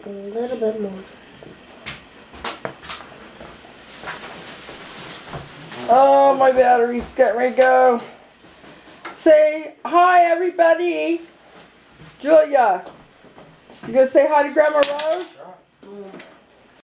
A little bit more. Oh, my battery's getting ready to go. Say hi, everybody. Julia, you gonna say hi to Grandma Rose?